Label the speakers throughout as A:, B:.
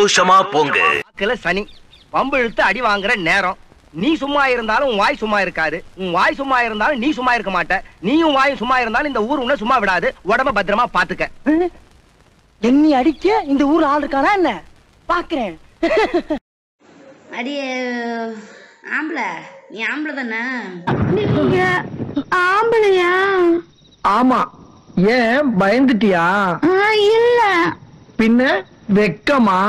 A: சந்தோஷமா போங்க.
B: சனி பம்பு இழுத்து அடி வாங்குற நேரம். நீ சும்மா இருந்தாலும் உன் வாய் சும்மா இருக்காது, உன் வாய் சும்மா இருந்தாலும் நீ சும்மா இருக்க மாட்ட. நீயும் வாயும் சும்மா இருந்தாலும் இந்த ஊர் உன்னை சும்மா விடாது. உடம்ப பத்திரமா பாத்துக்க.
C: என்னை அடிக்க இந்த ஊர் ஆள் இருக்கானா என்ன பாக்குறேன்.
D: அடியே ஆம்பளை, நீ ஆம்பளை தானே?
E: ஆம்பளையா?
C: ஆமா. ஏன் பயந்துட்டியா?
E: இல்ல.
C: பின்ன வெக்கமா?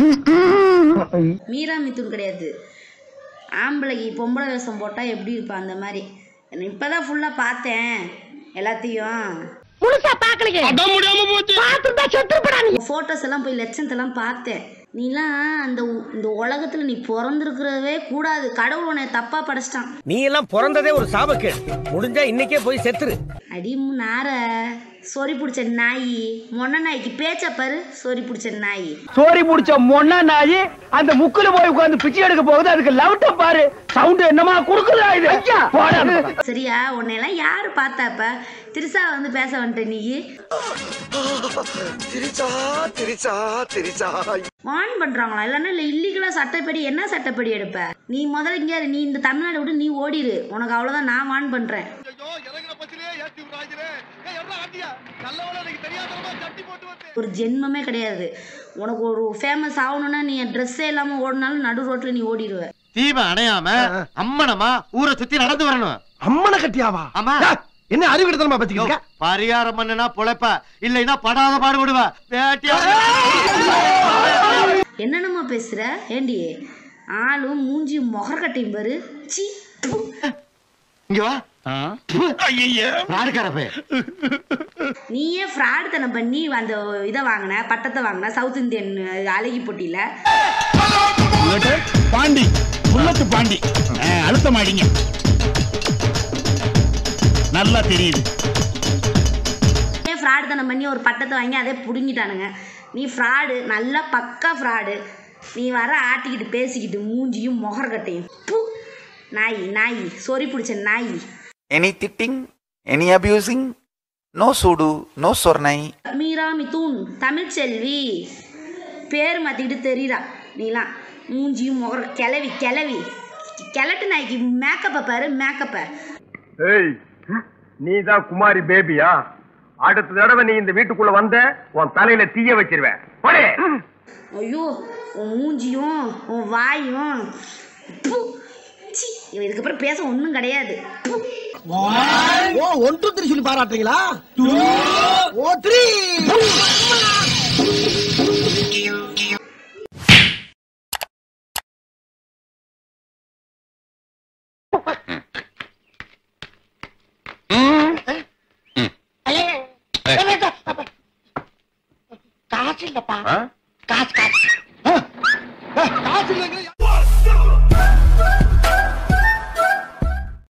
D: மீரா மிதுன் கிடையாது. ஆம்பளைக்கு பொம்பளை வேஷம் போட்டா எப்படி இருப்பா அந்த மாதிரி. இப்பதான் ஃபுல்லா பார்த்தேன் எல்லாத்தையும்.
E: முழுசா பாக்கலையே. பாத்துட்டா செத்துப்படா நீ.
D: போட்டோஸ் எல்லாம் போய் லட்சத்தெல்லாம் பார்த்தேன். நீலாம் இந்த உலகத்துல நீ பிறந்திருக்கிறதே கூடாது. கடவுள் உன்னை தப்பா படைச்சிட்டான்.
B: நீ எல்லாம் பிறந்ததே ஒரு சாபக்கேடு. முடிஞ்சா இன்னைக்கே போய் செத்துரு.
D: அடி நார சொறி பிடிச்ச நாயி, மொன்ன நாய்க்கு பேச்ச பாரு. சொறி பிடிச்ச நாயி,
C: சோரி முடிச்ச மொன்னா நாயி அந்த முக்குல போய் உட்கார்ந்து பிச்சை எடுக்க போகுது. அதுக்கு லவுட்ட பாரு. சவுண்ட் என்னமா குடுக்குதா இது?
D: சரியா? உன்னையெல்லாம் யாரு பார்த்தாப்ப? திரிசா வந்து பேச வந்துட்ட நீ. வான் பண்றாங்களா? இல்லன்னா இல்ல இல்லீகலா சட்டப்படி என்ன சட்டப்படி எடுப்ப நீ? முதல்ல இங்க நீ இந்த தமிழ்நாடு விட்டு நீ ஓடிடு. உனக்கு அவ்வளவுதான். நான் வான் பண்றேன். ஒரு ஜென்மமே கிடையாது உனக்கு. ஒரு ஃபேமஸ் ஆகணும்னா நீ ட்ரெஸ்ஸே இல்லாம ஓடினாலும் நடு ரோட்ல நீ ஓடிடுவ.
F: தீபம் அணையாம அம்மனமா ஊரை சுத்தி நடந்து வரணும்.
B: அம்மனை கட்டியாவா?
F: ஆமா.
B: என்ன அறிவிடத்தனமா பத்திக்க?
F: பரிகாரம் பண்ணுனா பொழைப்ப, இல்லைன்னா படாத பாடுபடுவ.
D: என்னென்னமா பேசுற? ஏண்டி ஆளும் மூஞ்சி மொகரக்கட்டையும் பாரு. சி
F: இங்க வா.
D: நீயே ஃப்ராட் தனம் பண்ணி அந்த இதை வாங்கின, பட்டத்தை வாங்கின சவுத் இந்தியன் அழகி போட்டியில.
G: பாண்டி புல்லத்து பாண்டி அழுத்தமாடிங்க. நல்லா தெரியுது.
D: ஃப்ராட் தனம் பண்ணி ஒரு பட்டத்தை வாங்கி அதே புடுங்கிட்டானுங்க. நீ ஃப்ராடு, நல்லா பக்கா ஃப்ராடு. நீ வர ஆட்டிக்கிட்டு பேசிக்கிட்டு மூஞ்சியும் மொகரக்கட்டையும். நாய் நாய் சொறி பிடிச்ச நாய்.
H: Any titting, any abusing, no sudu, no sornai.
D: Meera Mithun Tamilselvi பேர் மாத்திக்கிட்டு தெரியுறா. நீலாம் மூஞ்சியும் முகர கிளவி கிளவி கிளட்டு நாய்க்கு மேக்கப்ப பாரு. மேக்கப்ப
B: ஏய், நீ தான் குமாரி பேபியா? அடுத்த தடவை நீ இந்த வீட்டுக்குள்ள வந்த உன் தலையில தீய வச்சிருவேன்.
D: ஐயோ, உன் மூஞ்சியும் உன் வாயும். இதுக்கப்புறம் பேச ஒன்றும் கிடையாது.
C: 1 2 3 சொல்லி பாராட்டுறீங்களா? 2 4 3. காசு இல்லப்பா. காசு காசு இல்ல.